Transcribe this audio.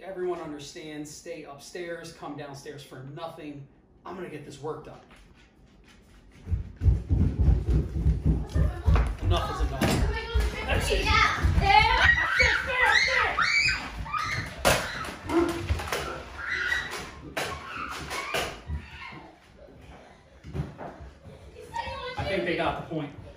everyone understands, stay upstairs, come downstairs for nothing. I'm gonna get this work done. Enough is enough. That's it. I think they got the point.